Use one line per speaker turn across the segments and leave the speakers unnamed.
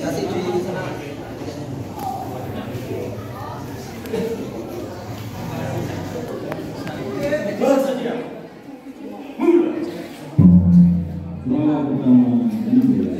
Kasih di sana. Bersedia. Mulai.
Bola pertama dimulai.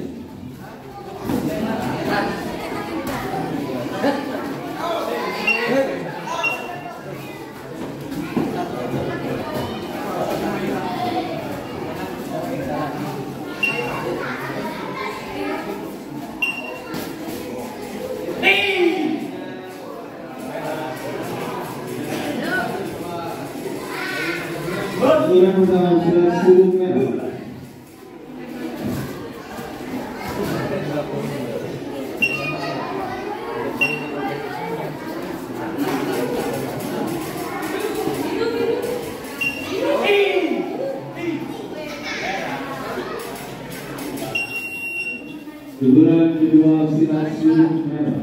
Bola pertama sudah sudut merah. Teguran kedua silat sudut merah.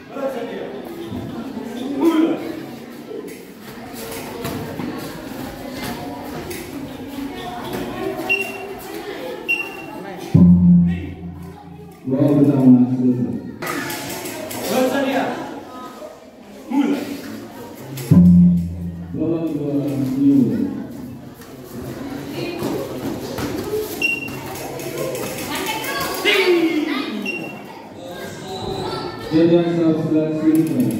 Bola pertama selesai.
Bersedia. Mulai.
Bola kedua dimulai. Jalan 11 sudut merah.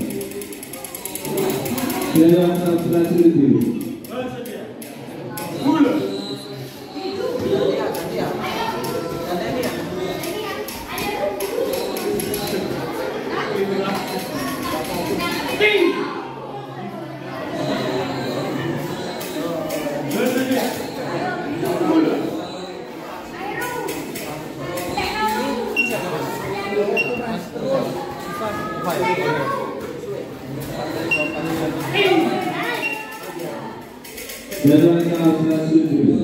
Jalan 11 sudut biru.
Bersedia. Mulai.
Jalan 11 sudut biru.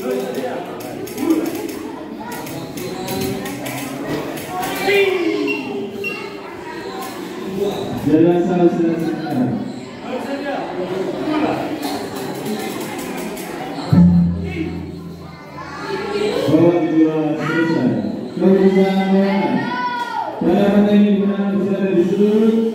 Jalan 11 sudut merah. Bola kedua selesai. Keputusan bola. Pada mata ini benar sudah di sudut.